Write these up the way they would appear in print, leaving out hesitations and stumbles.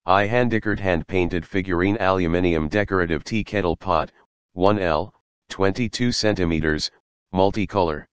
iHandikart hand-painted figurine aluminium decorative tea kettle pot, 1L, 22 cm, multicolor.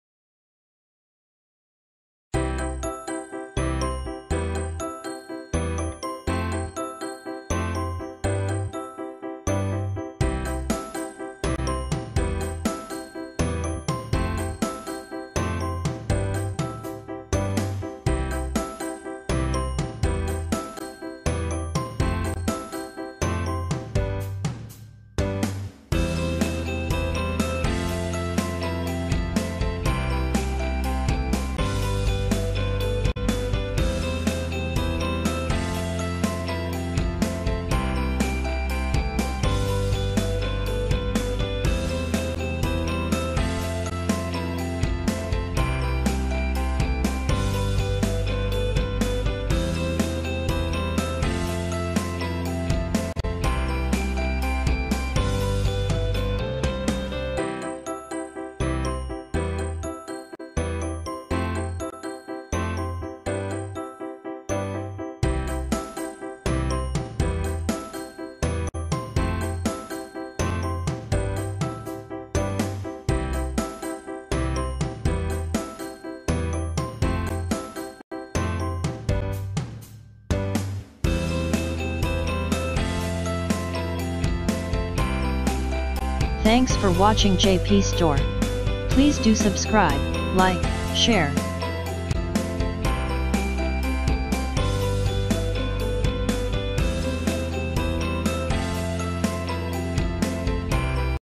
Thanks for watching JP Store. Please do subscribe, like, share,